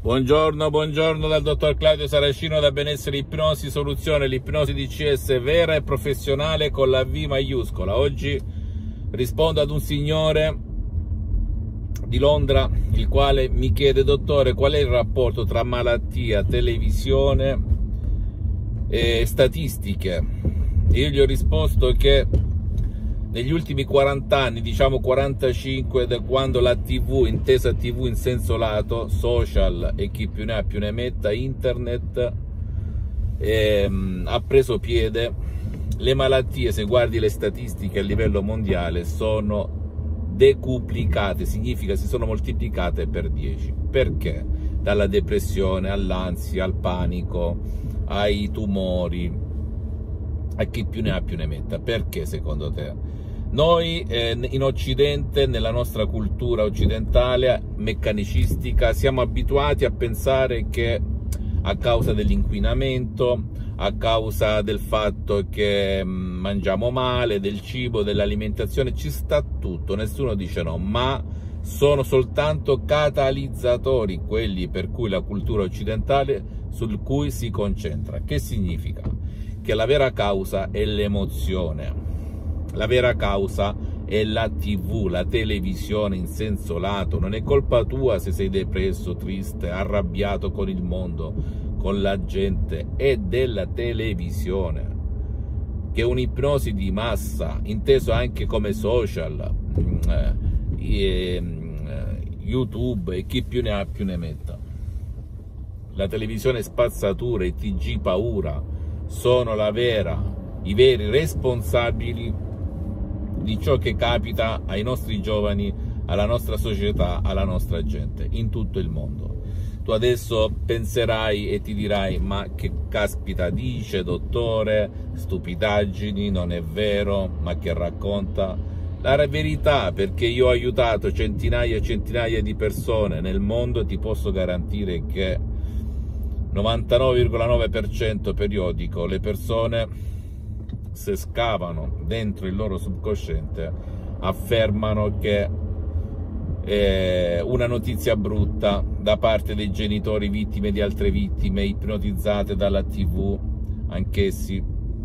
Buongiorno, buongiorno dal dottor Claudio Saracino da Benessere Ipnosi Soluzione, l'ipnosi DCS vera e professionale con la V maiuscola. Oggi rispondo ad un signore di Londra il quale mi chiede: dottore, qual è il rapporto tra malattia, televisione e statistiche? Io gli ho risposto che negli ultimi 40 anni, diciamo 45, da quando la TV, intesa TV in senso lato, social e chi più ne ha più ne metta, internet, ha preso piede, le malattie, se guardi le statistiche a livello mondiale, sono decuplicate, significa si sono moltiplicate per 10. Perché? Dalla depressione all'ansia, al panico, ai tumori, a chi più ne ha più ne metta. Perché secondo te? Noi in Occidente, nella nostra cultura occidentale meccanicistica, siamo abituati a pensare che a causa dell'inquinamento, a causa del fatto che mangiamo male, del cibo, dell'alimentazione, ci sta tutto, nessuno dice no, ma sono soltanto catalizzatori quelli per cui la cultura occidentale sul cui si concentra. Che significa? Che la vera causa è l'emozione. La vera causa è la TV, la televisione in senso lato. Non è colpa tua se sei depresso, triste, arrabbiato con il mondo, con la gente. È della televisione, che è un'ipnosi di massa, inteso anche come social, YouTube e chi più ne ha più ne metta. La televisione spazzatura, i TG paura sono i veri responsabili di ciò che capita ai nostri giovani, alla nostra società, alla nostra gente, in tutto il mondo. Tu adesso penserai e ti dirai: ma che caspita dice, dottore, stupidaggini, non è vero, ma che racconta? La verità, perché io ho aiutato centinaia e centinaia di persone nel mondo, ti posso garantire che 99,9% periodico le persone, se scavano dentro il loro subconsciente, affermano che una notizia brutta da parte dei genitori vittime di altre vittime, ipnotizzate dalla TV, anch'essi,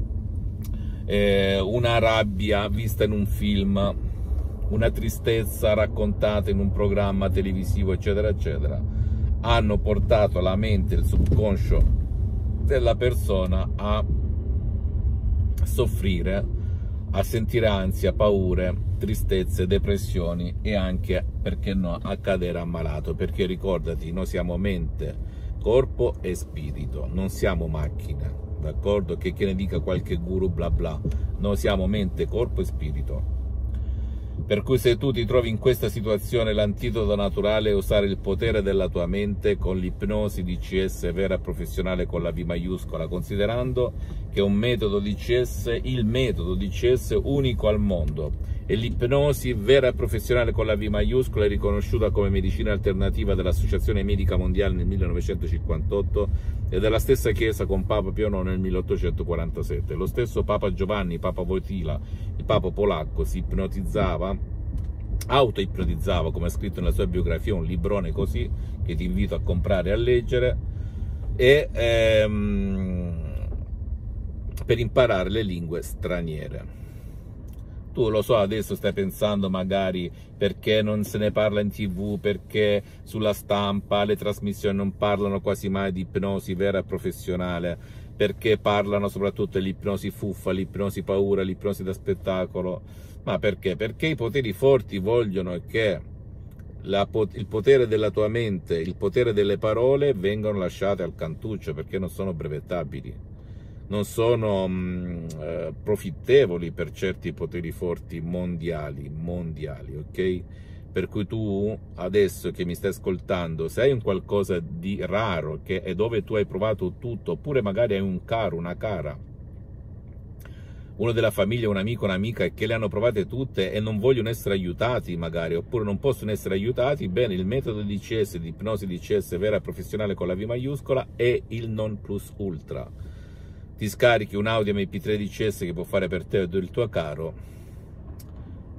una rabbia vista in un film, una tristezza raccontata in un programma televisivo, eccetera, eccetera, hanno portato la mente, il subconscio della persona a soffrire, a sentire ansia, paure, tristezze, depressioni e anche, perché no, a cadere ammalato. Perché ricordati, noi siamo mente, corpo e spirito, non siamo macchine, d'accordo? Che ne dica qualche guru bla bla, noi siamo mente, corpo e spirito. Per cui se tu ti trovi in questa situazione, l'antidoto naturale è usare il potere della tua mente con l'ipnosi DCS vera e professionale con la V maiuscola, considerando che è un metodo DCS, il metodo DCS unico al mondo, e l'ipnosi vera e professionale con la V maiuscola è riconosciuta come medicina alternativa dall'Associazione Medica Mondiale nel 1958 e dalla stessa Chiesa con Papa Pio IX nel 1847. Lo stesso Papa Giovanni, Papa Wojtyla, il Papa polacco, si auto-ipnotizzava, come è scritto nella sua biografia, un librone così, che ti invito a comprare e a leggere, per imparare le lingue straniere. Tu lo so, adesso stai pensando magari perché non se ne parla in TV, perché sulla stampa le trasmissioni non parlano quasi mai di ipnosi vera e professionale, perché parlano soprattutto dell'ipnosi fuffa, l'ipnosi paura, l'ipnosi da spettacolo. Ma perché? Perché i poteri forti vogliono che il potere della tua mente, il potere delle parole vengano lasciate al cantuccio, perché non sono brevettabili, non sono profittevoli per certi poteri forti mondiali, ok? Per cui tu adesso che mi stai ascoltando, se hai un qualcosa di raro e dove tu hai provato tutto, oppure magari hai un caro, una cara, uno della famiglia, un amico, un'amica, che le hanno provate tutte e non vogliono essere aiutati magari, oppure non possono essere aiutati, bene, il metodo DCS, di ipnosi DCS vera e professionale con la V maiuscola, è il non plus ultra. Ti scarichi un audio MP3 DCS che può fare per te o il tuo caro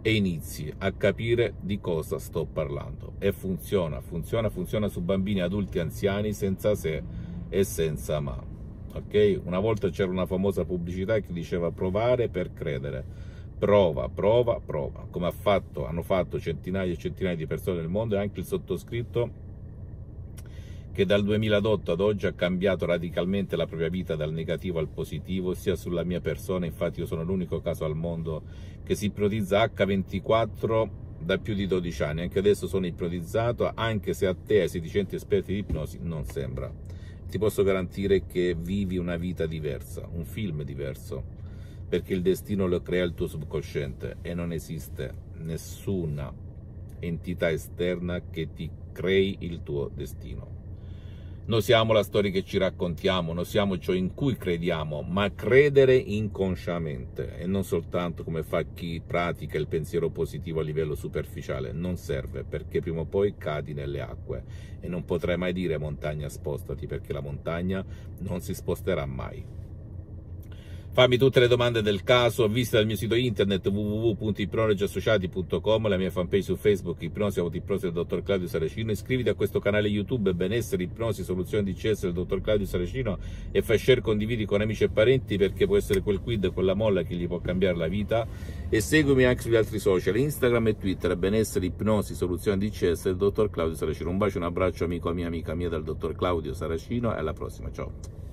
e inizi a capire di cosa sto parlando. E funziona su bambini, adulti, anziani, senza se e senza ma. Ok? Una volta c'era una famosa pubblicità che diceva provare per credere. Prova, prova, prova, come hanno fatto centinaia e centinaia di persone nel mondo, e anche il sottoscritto, che dal 2008 ad oggi ha cambiato radicalmente la propria vita dal negativo al positivo, sia sulla mia persona. Infatti io sono l'unico caso al mondo che si ipnotizza H24 da più di 12 anni, anche adesso sono ipnotizzato, anche se a te, ai sedicenti esperti di ipnosi, non sembra. Ti posso garantire che vivi una vita diversa, un film diverso, perché il destino lo crea il tuo subconsciente e non esiste nessuna entità esterna che ti crei il tuo destino. Noi siamo la storia che ci raccontiamo, noi siamo ciò in cui crediamo, ma credere inconsciamente e non soltanto come fa chi pratica il pensiero positivo a livello superficiale non serve, perché prima o poi cadi nelle acque e non potrai mai dire montagna spostati, perché la montagna non si sposterà mai. Fammi tutte le domande del caso, visita il mio sito internet www.ipnologiassociati.com, la mia fanpage su Facebook, Ipnosi Autoipnosi del dottor Claudio Saracino. Iscriviti a questo canale YouTube Benessere, Ipnosi, Soluzioni DCS del dottor Claudio Saracino e fai share, condividi con amici e parenti, perché può essere quel quid, quella molla che gli può cambiare la vita. E seguimi anche sugli altri social, Instagram e Twitter, Benessere, Ipnosi, Soluzioni DCS del dottor Claudio Saracino. Un bacio, un abbraccio amico, amica mia dal dottor Claudio Saracino e alla prossima, ciao.